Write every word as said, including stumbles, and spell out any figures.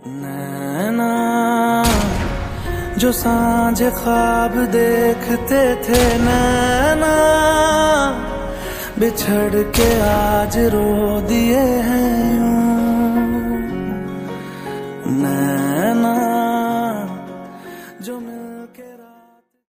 नैना जो सांझ ख्वाब देखते थे, नैना बिछड़ के आज रो दिए हैं यूं। नैना जो